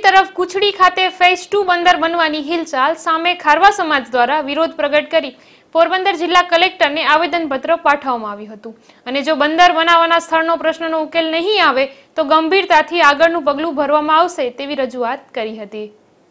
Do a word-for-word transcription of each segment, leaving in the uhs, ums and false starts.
તરફ કુછડી ખાતે phase two બંદર બનવાની હિલચાલ સામે ખારવા સમાજ દ્વારા વિરોધ પ્રગટ કરી પોરબંદર જિલ્લા કલેક્ટરને આવેદનપત્ર પાઠવવામાં આવ્યું હતું અને જો બંદર બનાવવાના સ્થળનો પ્રશ્નનો ઉકેલ નહીં આવે તો ગંભીરતાથી આગળનું પગલું ભરવામાં આવશે તેવી રજૂઆત કરી હતી।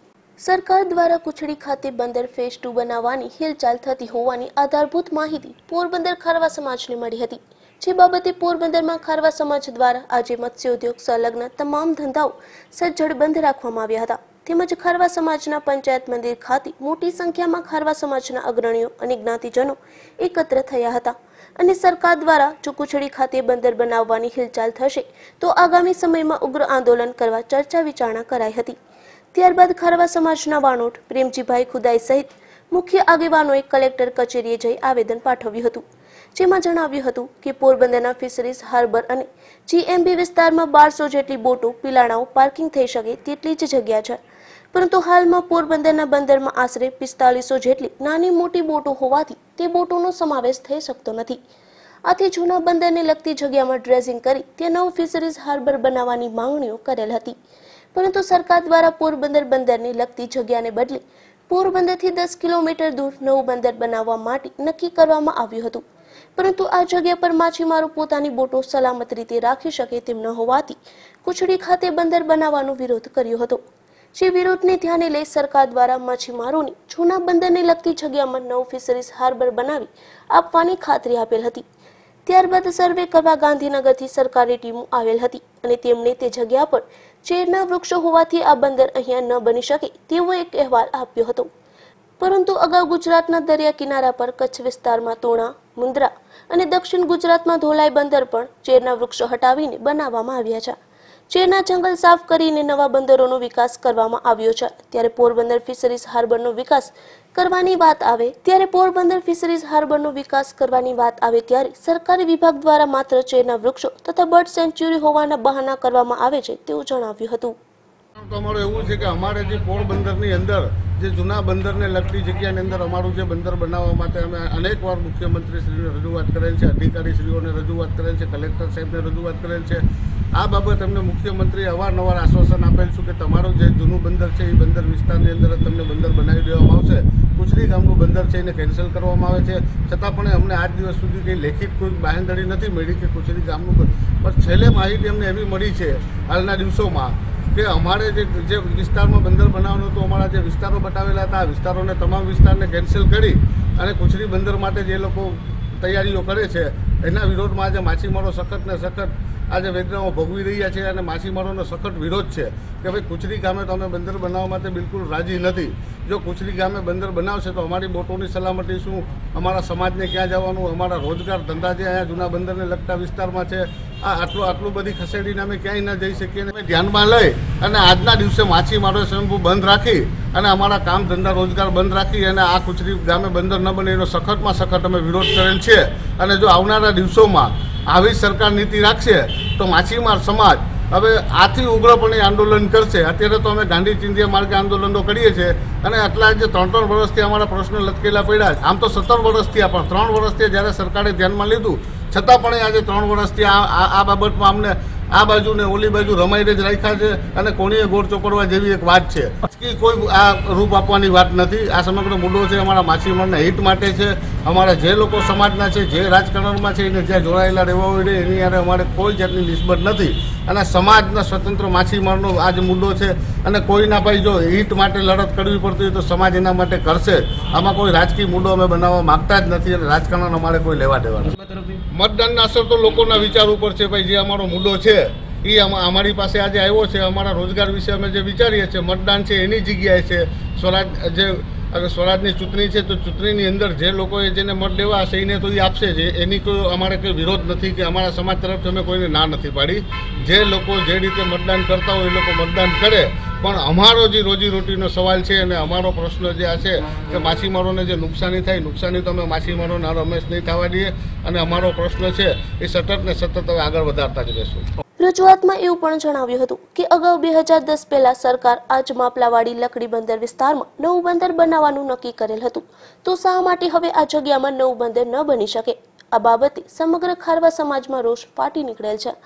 સરકાર દ્વારા કુછડી ખાતે બંદર ફેઝ ટુ બનાવવાની હિલચાલ થતી હોવાની આધારભૂત માહિતી પોરબંદર ખારવા સમાજને મળી હતી, જે બાબતે પોરબંદરમાં ખારવા સમાજ દ્વારા આજે મત્સ્યોદ્યોગ સંલગ્ન તમામ ધંધાઓ સજ્જડ બંધ રાખવામાં આવ્યા હતા। તેમજ ખારવા સમાજના પંચાયત મંદિર ખાતે મોટી સંખ્યામાં ખારવા સમાજના અગ્રણીઓ અને જ્ઞાતિજનો એકત્ર થયા હતા અને સરકાર દ્વારા જો કુછડી ખાતે બંદર બનાવવાની હિલચાલ થશે તો આગામી સમયમાં ઉગ્ર આંદોલન કરવા ચર્ચા વિચારણા કરાઈ હતી। ત્યારબાદ ખારવા સમાજના વાણોટ પ્રેમજીભાઈ ખુદાઈ સહિત મુખ્ય આગેવાનોએ કલેક્ટર કચેરીએ જઈ આવેદન પાઠવ્યું હતું, જેમાં જણાવ્યું હતું કે પોરબંદરના ફિશરીઝ હાર્બર અને જીએમબી વિસ્તારમાં બારસો જેટલી બોટો પિલાણાઓ પાર્કિંગ થઈ શકે તેટલી જ જગ્યા છે, પરંતુ હાલમાં પોરબંદરના બંદરમાં આશરે પિસ્તાલીસો જેટલી નાની મોટી બોટો હોવાથી તે બોટોનો સમાવેશ થઈ શકતો નથી। આથી જૂના બંદરને લગતી જગ્યામાં ડ્રેઝિંગ કરી તે નવું ફિશરીઝ હાર્બર બનાવવાની માંગણીઓ કરેલ હતી, પરંતુ સરકાર દ્વારા પોરબંદર બંદરને લગતી જગ્યાને બદલે પોરબંદરથી દસ કિલોમીટર દૂર નવું બંદર બનાવવા માટે નક્કી કરવામાં આવ્યું હતું, પરંતુ આ જગ્યા પર માછીમારો પોતાની બોટો સલામત રીતે રાખી શકે તેમ ન હોવાથી કુછડી ખાતે બંદર બનાવવાનો વિરોધ કર્યો હતો, જે વિરોધને ધ્યાને લઈ સરકાર દ્વારા માછીમારોને જૂના બંદરને લગતી જગ્યામાં નવું ફિશરીઝ હાર્બર બનાવી આપવાની ખાતરી આપેલ હતી। ત્યારબાદ સર્વે કરવા ગાંધીનગરથી સરકારી ટીમો આવેલ હતી અને તેમણે તે જગ્યા પર ચેરના વૃક્ષો હોવાથી આ બંદર અહીંયા ન બની શકે તેવો એક અહેવાલ આપ્યો હતો, પરંતુ અગાઉ ગુજરાતના દરિયા કિનારા પર કચ્છ વિસ્તારમાં તોણા, મુન્દ્રા અને દક્ષિણ ગુજરાતમાં ધોલાઈ બંદર પણ ચેરના વૃક્ષો હટાવીને બનાવવામાં આવ્યા છે। ચેરના જંગલ સાફ કરીને નવા બંદરોનો વિકાસ કરવામાં આવ્યો છે, ત્યારે પોરબંદર ફિશરીઝ હાર્બરનો વિકાસ કરવાની વાત આવે ત્યારે પોરબંદર ફિશરીઝ હાર્બરનો વિકાસ કરવાની વાત આવે ત્યારે સરકારી વિભાગ દ્વારા માત્ર ચેરના વૃક્ષો તથા બર્ડ સેન્ચ્યુરી હોવાના બહાના કરવામાં આવે છે તેવું જણાવ્યું હતું। તમારું એવું છે કે અમારે જે પોરબંદરની અંદર જે જૂના બંદરને લગતી જગ્યાની અંદર અમારું જે બંદર બનાવવા માટે અમે અનેક વાર મુખ્યમંત્રીશ્રીને રજૂઆત કરેલ છે, અધિકારીશ્રીઓને રજૂઆત કરેલ છે, કલેક્ટર સાહેબને રજૂઆત કરેલ છે। આ બાબત અમને મુખ્યમંત્રીએ અવારનવાર આશ્વાસન આપેલ છે કે તમારું જે જૂનું બંદર છે એ બંદર વિસ્તારની અંદર તમને બંદર બનાવી દેવામાં આવશે। કુછડી ગામનું બંદર છે એને કેન્સલ કરવામાં આવે છે, છતાં પણ અમને આજ દિવસ સુધી કંઈ લેખિત કોઈ બાંહેધરી નથી મળી કે કુછડી ગામનું, પણ છેલ્લે માહિતી અમને એવી મળી છે હાલના દિવસોમાં કે અમારે જે જે વિસ્તારમાં બંદર બનાવવાનું હતું, અમારા જે વિસ્તારો બતાવેલા હતા આ વિસ્તારોને તમામ વિસ્તારને કેન્સલ કરી અને કુછડી બંદર માટે જે લોકો તૈયારીઓ કરે છે એના વિરોધમાં આજે માછીમારો સખત ને સખત આજે વેદનાઓ ભોગવી રહ્યા છે અને માછીમારોનો સખત વિરોધ છે કે ભાઈ કુછડી ગામે તો અમે બંદર બનાવવા માટે બિલકુલ રાજી નથી। જો કુછડી ગામે બંદર બનાવશે તો અમારી બોટોની સલામતી શું, અમારા સમાજને ક્યાં જવાનું, અમારા રોજગાર ધંધા જે અહીંયા જૂના બંદરને લગતા વિસ્તારમાં છે આ આટલું આટલું બધી ખસેડીને અમે ક્યાંય ન જઈ શકીએ। અમે ધ્યાનમાં લઈ અને આજના દિવસે માછીમારો સ્વયંભૂ બંધ રાખી અને અમારા કામ ધંધા રોજગાર બંધ રાખી અને આ કુછડી ગામે બંદર ન બને એનો સખતમાં સખત અમે વિરોધ કરેલ છે અને જો આવનારા દિવસોમાં આવી સરકાર નીતિ રાખશે તો માછીમાર સમાજ હવે આથી ઉગ્રપણે આંદોલન કરશે। અત્યારે તો અમે ગાંધી ચિંધ્યા માર્ગે આંદોલનો કરીએ છીએ અને આટલા જે ત્રણ ત્રણ વર્ષથી અમારા પ્રશ્નો લટકેલા પડ્યા છે, આમ તો સત્તર વર્ષથી પણ ત્રણ વર્ષથી જ્યારે સરકારે ધ્યાનમાં લીધું છતાં પણ આજે ત્રણ વર્ષથી આ આ બાબતમાં અમને આ બાજુ ને ઓલી બાજુ રમાઈને જ રાખ્યા છે અને કોણીએ ગોળ ચોપડવા જેવી એક વાત છે કે કોઈ આ રૂપ આપવાની વાત નથી। આ સમગ્ર મુદ્દો છે અમારા માછીમારના હિત માટે છે, અમારા જે લોકો સમાજના છે, જે રાજકારણમાં છે એને જ્યાં જોડાયેલા રહેવા હોય એની યારે અમારે કોઈ જાતની નિસ્બત નથી અને સમાજના સ્વતંત્ર માછીમારનો આ જે મુદ્દો છે અને કોઈના ભાઈ જો હિત માટે લડત કરવી પડતી હોય તો સમાજ એના માટે કરશે। આમાં કોઈ રાજકીય મુદ્દો અમે બનાવવા માગતા જ નથી અને રાજકારણ અમારે કોઈ લેવા દેવા નથી। મતદાનના અસર તો લોકોના વિચાર ઉપર છે ભાઈ, જે અમારો મુદ્દો છે એ અમારી પાસે આજે આવ્યો છે, અમારા રોજગાર વિશે અમે જે વિચારીએ છીએ મતદાન છે એની જગ્યાએ છે સ્વરાજ જે અગર સ્વરાજની ચૂંટણી છે તો ચૂંટણીની અંદર જે લોકોએ જેને મત દેવા હશે એને તો એ આપશે જ, એની કોઈ અમારે કોઈ વિરોધ નથી કે અમારા સમાજ તરફથી અમે કોઈને ના નથી પાડી। જે લોકો જે રીતે મતદાન કરતા હોય એ લોકો મતદાન કરે, પણ અમારો જે રોજીરોટીનો સવાલ છે અને અમારો પ્રશ્ન જે આ છે કે માછીમારોને જે નુકસાની થાય નુકસાની તો અમે માછીમારોના રમેશ નહીં થવા દઈએ અને અમારો પ્રશ્ન છે એ સતત ને સતત હવે આગળ વધારતા જ રહેશું। રજૂઆતમાં એવું પણ જણાવ્યું હતું કે અગાઉ બે હજાર દસ પહેલા સરકાર આજ માપલાવાડી લકડી બંદર વિસ્તારમાં નવું બંદર બનાવવાનું નક્કી કરેલ હતું, તો શા માટે હવે આ જગ્યામાં નવું બંદર ન બની શકે? આ બાબતે સમગ્ર ખારવા સમાજમાં રોષ ફાટી નીકળેલ છે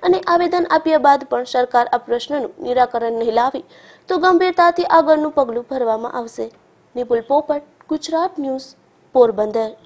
અને આવેદન આપ્યા બાદ પણ સરકાર આ પ્રશ્નનું નિરાકરણ નહીં લાવે તો ગંભીરતાથી આગળનું પગલું ભરવામાં આવશે. નિપુલ પોપટ, ગુજરાત ન્યૂઝ, પોરબંદર.